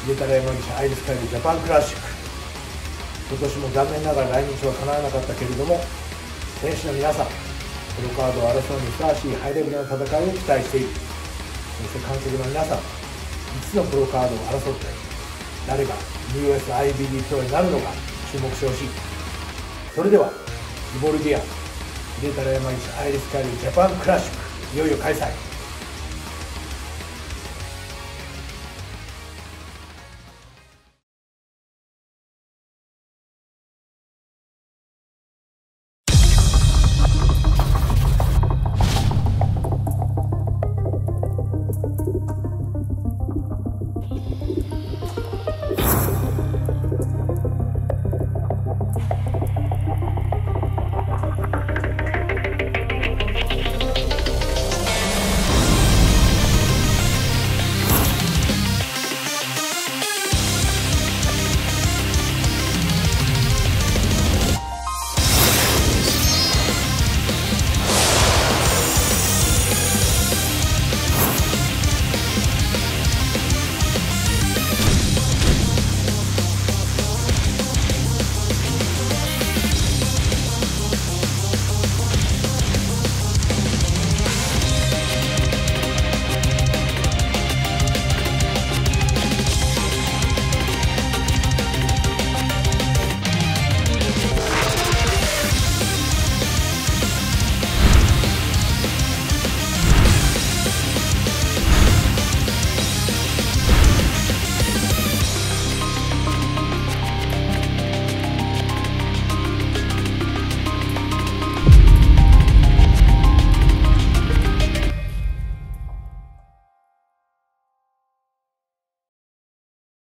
秀忠山岸アイリスカイルジャパンクラシック、今年も残念ながら来日は叶わなかったけれども、選手の皆さん、プロカードを争うにふさわしいハイレベルな戦いを期待している。そして観客の皆さん、5つのプロカードを争って誰が USIBD プロになるのか注目してほしい。それではイボルディア秀忠山岸アイリスカイルジャパンクラシック、いよいよ開催。